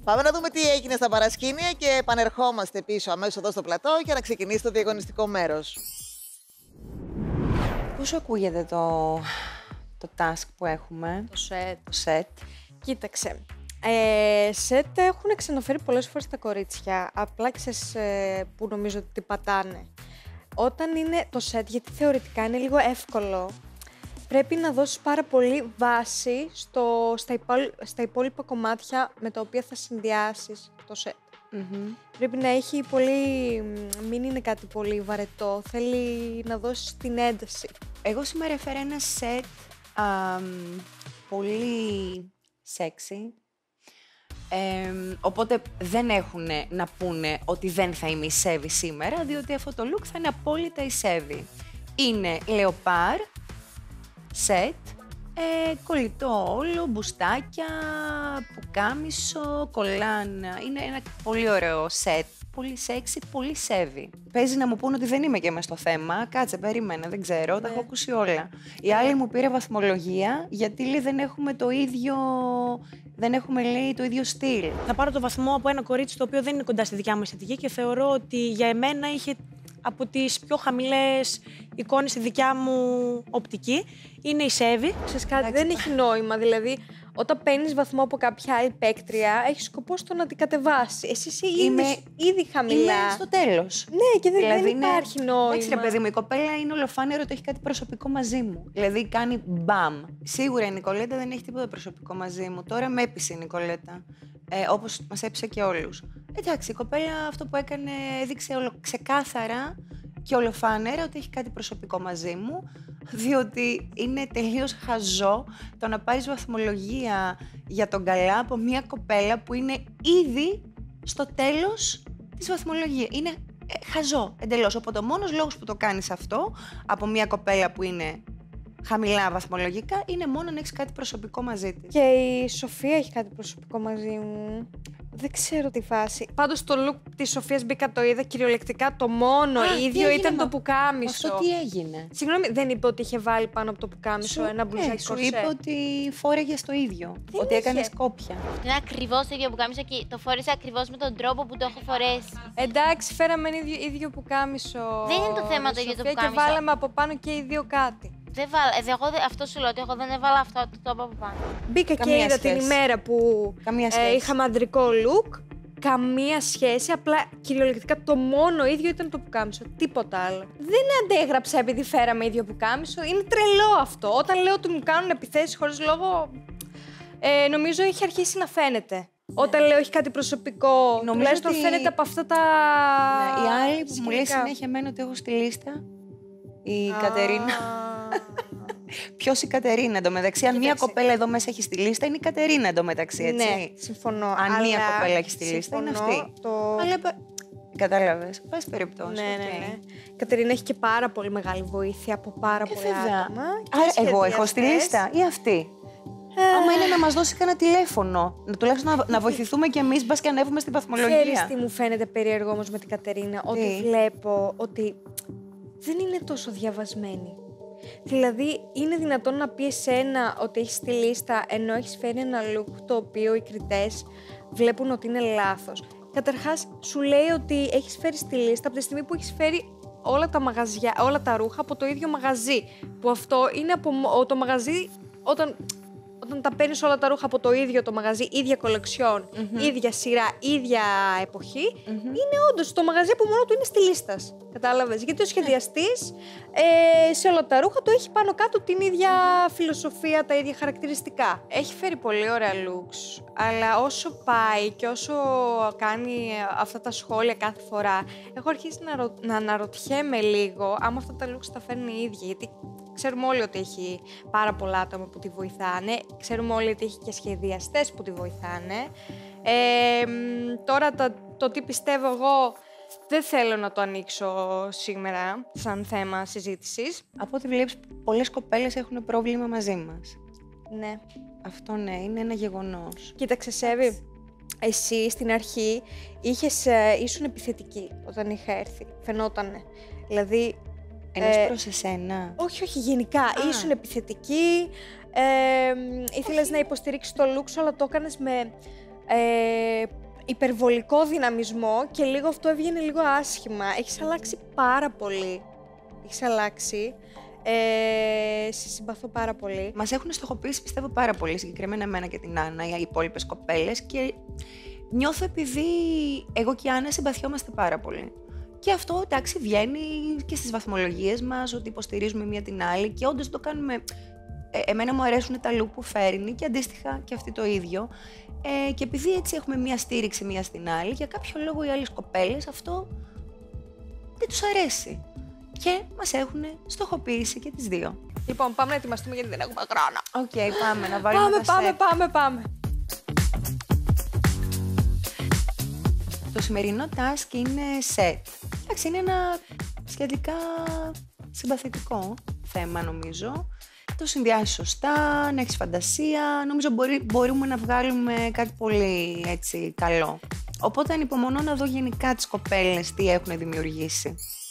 Πάμε να δούμε τι έγινε στα παρασκήνια και επανερχόμαστε πίσω αμέσως εδώ στο πλατό για να ξεκινήσει το διαγωνιστικό μέρος. Πώς ακούγεται το task που έχουμε, Το set. το set? Κοίταξε. Σετ έχουν ξαναφέρει πολλές φορές τα κορίτσια. Απλά ξέρεις που νομίζω ότι πατάνε. Όταν είναι το σετ, γιατί θεωρητικά είναι λίγο εύκολο, πρέπει να δώσεις πάρα πολύ βάση στα υπόλοιπα κομμάτια με τα οποία θα συνδυάσεις το σετ. Πρέπει να έχει μην είναι κάτι πολύ βαρετό, θέλει να δώσεις την ένταση. Εγώ σήμερα έφερα ένα set πολύ sexy. Οπότε δεν έχουν να πούνε ότι δεν θα είμαι η Σέβη σήμερα, διότι αυτό το look θα είναι απόλυτα η Σέβη. Είναι λεοπάρ, σετ, κολλητό όλο, μπουστάκια, πουκάμισο, κολάνα. Είναι ένα πολύ ωραίο σετ, πολύ sexy, πολύ Σέβη. Παίζει να μου πούνε ότι δεν είμαι και μες στο θέμα. Κάτσε, περίμενε, δεν ξέρω, τα έχω ακούσει όλα. Η άλλη μου πήρε βαθμολογία γιατί λέει δεν έχουμε το ίδιο... Δεν έχουμε, λέει, το ίδιο στυλ. Θα πάρω το βαθμό από ένα κορίτσι το οποίο δεν είναι κοντά στη δικιά μου αισθητική και θεωρώ ότι για εμένα είχε από τις πιο χαμηλές εικόνες στη δικιά μου οπτική. Είναι η Σέβη. Ξέρεις κάτι, δεν έχει νόημα. Δηλαδή, όταν παίρνεις βαθμό από κάποια άλλη παίκτρια, έχει σκοπό στο να την κατεβάσει. Εσύ είσαι ήδη χαμηλά. Είμαι στο τέλος. Ναι, και δηλαδή δεν υπάρχει νόημα. Εντάξει, ρε παιδί μου, η κοπέλα είναι ολοφάνερο ότι έχει κάτι προσωπικό μαζί μου. Δηλαδή κάνει μπαμ. Σίγουρα η Νικολέτα δεν έχει τίποτα προσωπικό μαζί μου. Τώρα με έπεισε η Νικολέτα. Όπως μας έπεισε και όλους. Εντάξει, η κοπέλα αυτό που έκανε έδειξε ξεκάθαρα και ολοφάνερα ότι έχει κάτι προσωπικό μαζί μου, διότι είναι τελείως χαζό το να πάρεις βαθμολογία για τον καλά από μια κοπέλα που είναι ήδη στο τέλος της βαθμολογίας. Είναι χαζό εντελώς. Οπότε ο μόνος λόγος που το κάνεις αυτό από μια κοπέλα που είναι χαμηλά βαθμολογικά είναι μόνο να έχεις κάτι προσωπικό μαζί της. Και η Σοφία έχει κάτι προσωπικό μαζί μου. Δεν ξέρω τη φάση. Πάντως το look της Σοφίας μπήκα, το είδα κυριολεκτικά. Το μόνο ίδιο ήταν το πουκάμισο. Αυτό τι έγινε? Συγγνώμη, δεν είπε ότι είχε βάλει πάνω από το πουκάμισο ένα μπλουζάκι σου κορσέ? είπε ότι φόρεγες το ίδιο. Ότι έκανες κόπια. Είναι ακριβώς το ίδιο πουκάμισο και το φόρεσα ακριβώς με τον τρόπο που το έχω φορέσει. Εντάξει, φέραμε ίδιο πουκάμισο. Δεν είναι το θέμα το ίδιο το πουκάμισο. Και βάλαμε από πάνω και οι δύο κάτι. Αυτό σου λέω ότι εγώ δεν έβαλα αυτό το τόπο από πάνω. Μπήκα και είδα την ημέρα που είχαμε ανδρικό look. Καμία σχέση, απλά κυριολεκτικά το μόνο ίδιο ήταν το πουκάμισο. Τίποτα άλλο. Δεν αντέγραψα επειδή φέραμε ίδιο πουκάμισο. Είναι τρελό αυτό. Όταν λέω ότι μου κάνουν επιθέσεις χωρίς λόγο, νομίζω έχει αρχίσει να φαίνεται. Όταν λέω έχει κάτι προσωπικό, τουλάχιστον φαίνεται από αυτά τα. Ναι, η άλλη που μου λέει συνέχεια εμένα ότι έχω στη λίστα. Η Κατερίνα. Ποιος η Κατερίνα εντωμεταξύ? Αν μία κοπέλα εδώ μέσα έχει στη λίστα, είναι η Κατερίνα εντωμεταξύ, έτσι. Ναι, συμφωνώ. Αν μία κοπέλα έχει στη λίστα, είναι αυτή. Αλλά κατάλαβες. Πάση περιπτώσει. Ναι. Η Κατερίνα έχει και πάρα πολύ μεγάλη βοήθεια από πάρα πολλά άτομα. Άρα εγώ έχω στη λίστα ή αυτή? Άμα είναι να μας δώσει κανένα τηλέφωνο, τουλάχιστον να βοηθηθούμε κι εμείς, μπας και ανέβουμε στην βαθμολογία. Ξέρεις τι μου φαίνεται περίεργο όμως με την Κατερίνα? Ότι βλέπω ότι δεν είναι τόσο διαβασμένη. Δηλαδή, είναι δυνατόν να πει εσένα ότι έχεις τη λίστα ενώ έχεις φέρει ένα look το οποίο οι κριτές βλέπουν ότι είναι λάθος. Καταρχάς, σου λέει ότι έχεις φέρει στη λίστα από τη στιγμή που έχεις φέρει όλα τα ρούχα από το ίδιο μαγαζί. Που αυτό είναι από το μαγαζί όταν τα παίρνεις όλα τα ρούχα από το ίδιο το μαγαζί, ίδια κολεξιόν, ίδια σειρά, ίδια εποχή, είναι όντως το μαγαζί που μόνο του είναι στη λίστα. Κατάλαβες? Γιατί ο σχεδιαστής σε όλα τα ρούχα το έχει πάνω κάτω την ίδια φιλοσοφία, τα ίδια χαρακτηριστικά. Έχει φέρει πολύ ωραία looks, αλλά όσο πάει και όσο κάνει αυτά τα σχόλια κάθε φορά, έχω αρχίσει να αναρωτιέμαι λίγο άμα αυτά τα looks τα φέρνει η ίδια. Γιατί ξέρουμε όλοι ότι έχει πάρα πολλά άτομα που τη βοηθάνε. Ξέρουμε όλοι ότι έχει και σχεδιαστές που τη βοηθάνε. Τώρα το τι πιστεύω εγώ δεν θέλω να το ανοίξω σήμερα σαν θέμα συζήτησης. Από ό,τι βλέπεις, πολλές κοπέλες έχουν πρόβλημα μαζί μας. Ναι. Αυτό ναι, είναι ένα γεγονός. Κοίταξε, Σέβη, εσύ στην αρχή ήσουν επιθετική όταν είχα έρθει. Φαινότανε. Δηλαδή, εννοείς προς εσένα? Όχι, γενικά. Ήσουν επιθετική, ήθελες να υποστηρίξεις το look σου, αλλά το έκανες με υπερβολικό δυναμισμό και λίγο αυτό έβγαινε λίγο άσχημα. Έχεις αλλάξει πάρα πολύ. Έχεις αλλάξει. Σε συμπαθώ πάρα πολύ. Μας έχουν στοχοποιήσει, πιστεύω, πάρα πολύ, συγκεκριμένα εμένα και την Άννα, οι υπόλοιπες κοπέλες, και νιώθω επειδή εγώ και η Άννα συμπαθιόμαστε πάρα πολύ. Και αυτό, εντάξει, βγαίνει και στις βαθμολογίες μας, ότι υποστηρίζουμε μία την άλλη και όντως το κάνουμε. Εμένα μου αρέσουν τα look που φέρνει και αντίστοιχα και αυτή το ίδιο. Και επειδή έτσι έχουμε μία στήριξη μία στην άλλη, για κάποιο λόγο οι άλλες κοπέλες αυτό δεν τους αρέσει. Και μας έχουν στοχοποιήσει και τις δύο. Λοιπόν, πάμε να ετοιμαστούμε γιατί δεν έχουμε χρόνο. Οκ, πάμε να βάλουμε Πάμε. Το σημερινό task είναι set. Εντάξει, είναι ένα σχετικά συμπαθητικό θέμα, νομίζω. Το συνδυάσεις σωστά, να έχεις φαντασία. Νομίζω μπορούμε να βγάλουμε κάτι πολύ έτσι καλό. Οπότε ανυπομονώ να δω γενικά τις κοπέλες τι έχουν δημιουργήσει.